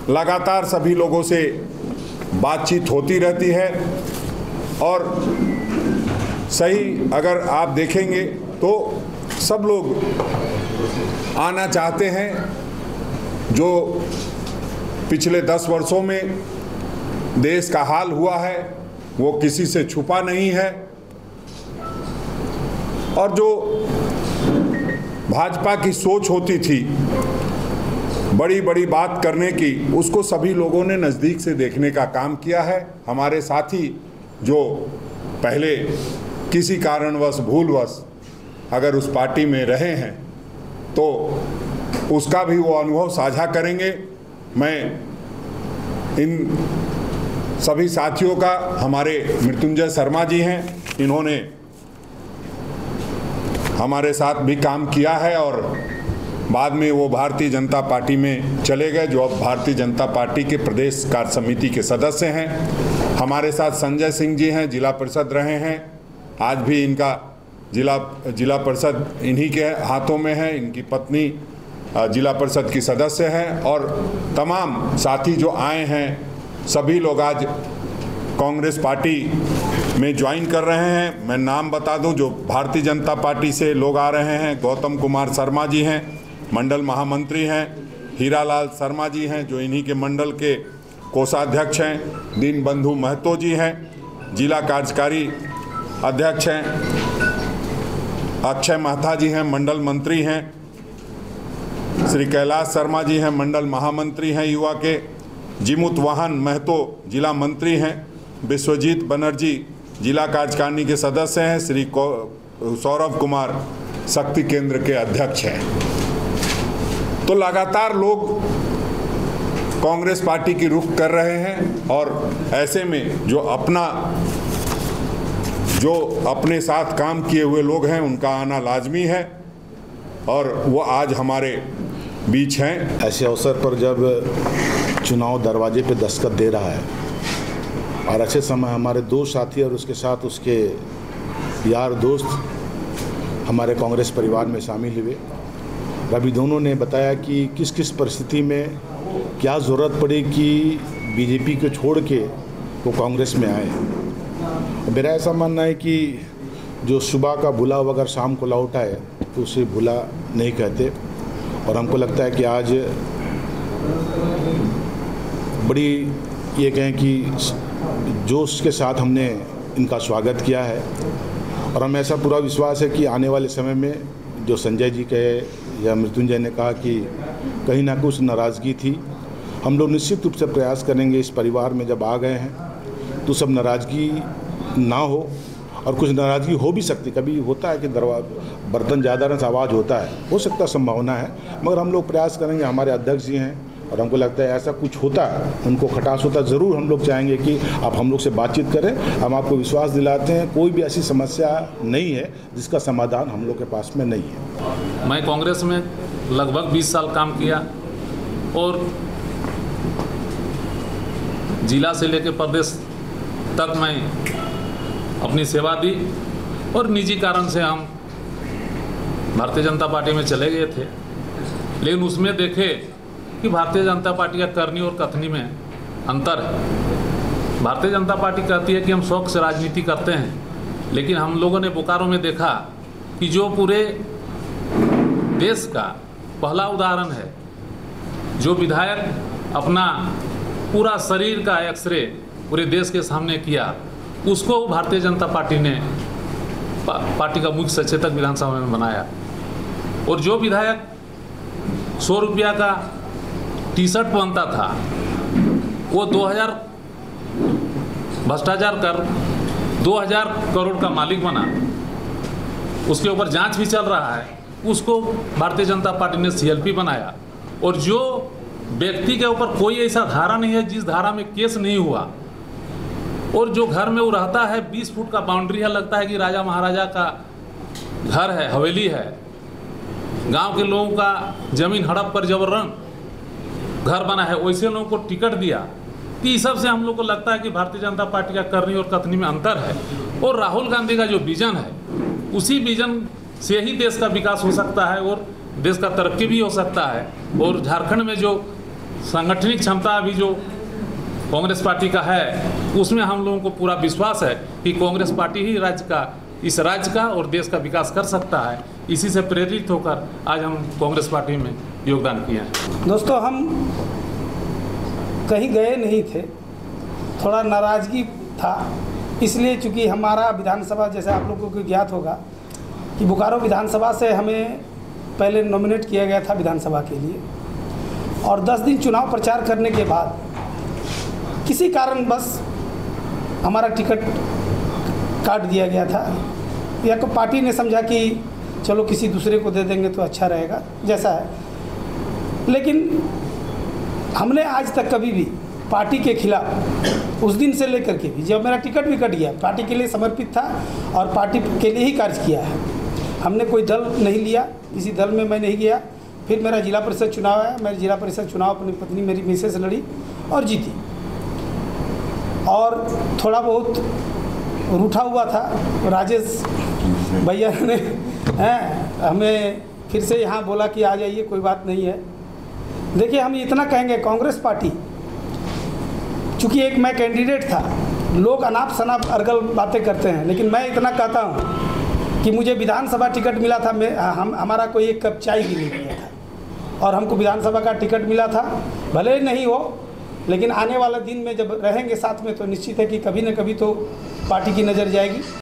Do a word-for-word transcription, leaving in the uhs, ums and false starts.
लगातार सभी लोगों से बातचीत होती रहती है और सही अगर आप देखेंगे तो सब लोग आना चाहते हैं। जो पिछले दस वर्षों में देश का हाल हुआ है वो किसी से छुपा नहीं है और जो भाजपा की सोच होती थी बड़ी बड़ी बात करने की, उसको सभी लोगों ने नज़दीक से देखने का काम किया है। हमारे साथी जो पहले किसी कारणवश भूलवश अगर उस पार्टी में रहे हैं तो उसका भी वो अनुभव साझा करेंगे। मैं इन सभी साथियों का, हमारे मृत्युंजय शर्मा जी हैं, इन्होंने हमारे साथ भी काम किया है और बाद में वो भारतीय जनता पार्टी में चले गए, जो अब भारतीय जनता पार्टी के प्रदेश कार्य समिति के सदस्य हैं। हमारे साथ संजय सिंह जी हैं, जिला परिषद रहे हैं, आज भी इनका जिला जिला परिषद इन्हीं के हाथों में है। इनकी पत्नी जिला परिषद की सदस्य हैं और तमाम साथी जो आए हैं सभी लोग आज कांग्रेस पार्टी में ज्वाइन कर रहे हैं। मैं नाम बता दूं, जो भारतीय जनता पार्टी से लोग आ रहे हैं, गौतम कुमार शर्मा जी हैं, मंडल महामंत्री हैं, हीरालाल शर्मा जी हैं जो इन्हीं के मंडल के कोषाध्यक्ष हैं, दीन बंधु महतो जी हैं, जिला कार्यकारी अध्यक्ष हैं, अक्षय महता जी हैं, मंडल मंत्री हैं, श्री कैलाश शर्मा जी हैं, मंडल महामंत्री हैं युवा के, जिमुत वाहन महतो जिला मंत्री हैं, विश्वजीत बनर्जी जिला कार्यकारिणी के सदस्य हैं, श्री सौरभ कुमार शक्ति केंद्र के अध्यक्ष हैं। तो लगातार लोग कांग्रेस पार्टी की रुख कर रहे हैं और ऐसे में जो अपना जो अपने साथ काम किए हुए लोग हैं उनका आना लाजमी है और वो आज हमारे बीच हैं। ऐसे अवसर पर जब चुनाव दरवाजे पे दस्तक दे रहा है और अच्छे समय हमारे दो साथी और उसके साथ उसके यार दोस्त हमारे कांग्रेस परिवार में शामिल हुए। अभी दोनों ने बताया कि किस किस परिस्थिति में क्या ज़रूरत पड़ी कि बीजेपी को छोड़ के वो कांग्रेस में आए। मेरा ऐसा मानना है कि जो सुबह का भुला हुआ अगर शाम को लौट आए तो उसे भुला नहीं कहते और हमको लगता है कि आज बड़ी ये कहें कि जोश के साथ हमने इनका स्वागत किया है और हमें ऐसा पूरा विश्वास है कि आने वाले समय में जो संजय जी कहे या मृत्युंजय ने कहा कि कहीं ना कुछ नाराज़गी थी, हम लोग निश्चित रूप से प्रयास करेंगे इस परिवार में जब आ गए हैं तो सब नाराज़गी ना हो और कुछ नाराज़गी हो भी सकती, कभी होता है कि दरवा बर्तन ज़्यादा ना आवाज़ होता है, हो सकता संभावना है, मगर हम लोग प्रयास करेंगे। हमारे अध्यक्ष जी हैं और हमको लगता है ऐसा कुछ होता है, उनको खटास होता ज़रूर, हम लोग चाहेंगे कि आप हम लोग से बातचीत करें। हम आपको विश्वास दिलाते हैं कोई भी ऐसी समस्या नहीं है जिसका समाधान हम लोग के पास में नहीं है। मैं कांग्रेस में लगभग बीस साल काम किया और जिला से लेकर प्रदेश तक मैं अपनी सेवा दी और निजी कारण से हम भारतीय जनता पार्टी में चले गए थे, लेकिन उसमें देखे कि भारतीय जनता पार्टी का करनी और कथनी में अंतर है। भारतीय जनता पार्टी कहती है कि हम शौक से राजनीति करते हैं, लेकिन हम लोगों ने बोकारो में देखा कि जो पूरे देश का पहला उदाहरण है, जो विधायक अपना पूरा शरीर का एक्सरे पूरे देश के सामने किया, उसको भारतीय जनता पार्टी ने पा, पार्टी का मुख्य सचेतक विधानसभा में बनाया और जो विधायक सौ रुपया का टी शर्ट पहनता था वो दो हज़ार भ्रष्टाचार कर दो हज़ार करोड़ का मालिक बना, उसके ऊपर जांच भी चल रहा है, उसको भारतीय जनता पार्टी ने सीएलपी बनाया। और जो व्यक्ति के ऊपर कोई ऐसा धारा नहीं है जिस धारा में केस नहीं हुआ और जो घर में वो रहता है बीस फुट का बाउंड्री है, लगता है कि राजा महाराजा का घर है, हवेली है, गांव के लोगों का जमीन हड़प पर जबरन घर बना है, वैसे लोगों को टिकट दिया। कि इस सब से हम लोग को लगता है कि भारतीय जनता पार्टी का करनी और कथनी में अंतर है और राहुल गांधी का जो विजन है उसी विजन से ही देश का विकास हो सकता है और देश का तरक्की भी हो सकता है। और झारखंड में जो सांगठनिक क्षमता अभी जो कांग्रेस पार्टी का है, उसमें हम लोगों को पूरा विश्वास है कि कांग्रेस पार्टी ही राज्य का, इस राज्य का और देश का विकास कर सकता है। इसी से प्रेरित होकर आज हम कांग्रेस पार्टी में योगदान किए हैं। दोस्तों, हम कहीं गए नहीं थे, थोड़ा नाराज़गी था, इसलिए चूँकि हमारा विधानसभा, जैसे आप लोगों को ज्ञात होगा कि बोकारो विधानसभा से हमें पहले नॉमिनेट किया गया था विधानसभा के लिए, और दस दिन चुनाव प्रचार करने के बाद किसी कारण बस हमारा टिकट काट दिया गया था, या तो पार्टी ने समझा कि चलो किसी दूसरे को दे देंगे तो अच्छा रहेगा, जैसा है। लेकिन हमने आज तक कभी भी पार्टी के खिलाफ, उस दिन से लेकर के भी, जब मेरा टिकट भी कट गया, पार्टी के लिए समर्पित था और पार्टी के लिए ही कार्य किया है। हमने कोई दल नहीं लिया, किसी दल में मैं नहीं गया। फिर मेरा जिला परिषद चुनाव आया, मेरे जिला परिषद चुनाव अपनी पत्नी मेरी मिसेस लड़ी और जीती, और थोड़ा बहुत रूठा हुआ था। राजेश भैया ने हैं हमें फिर से यहाँ बोला कि आ जाइए, कोई बात नहीं है। देखिए, हम इतना कहेंगे, कांग्रेस पार्टी, चूँकि एक मैं कैंडिडेट था, लोग अनाप शनाप अर्गल बातें करते हैं, लेकिन मैं इतना कहता हूँ कि मुझे विधानसभा टिकट मिला था, मैं हम हमारा कोई एक कप चाय भी नहीं पिया था, और हमको विधानसभा का टिकट मिला था। भले नहीं हो, लेकिन आने वाला दिन में जब रहेंगे साथ में तो निश्चित है कि कभी न कभी तो पार्टी की नज़र जाएगी।